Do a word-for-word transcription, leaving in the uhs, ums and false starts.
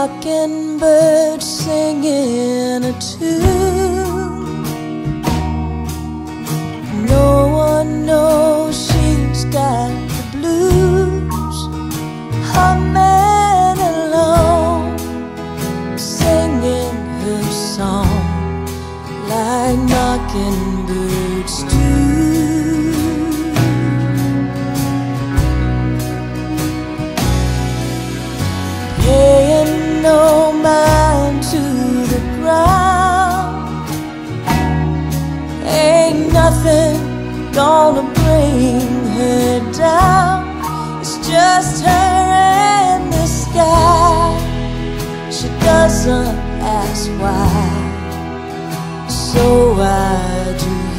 mockingbird singing a tune. No one knows she's got the blues. A man alone singing her song like mockingbirds do. Paying no mind to the ground, ain't nothing gonna bring her down. It's just her and the sky. She doesn't ask why, so I do.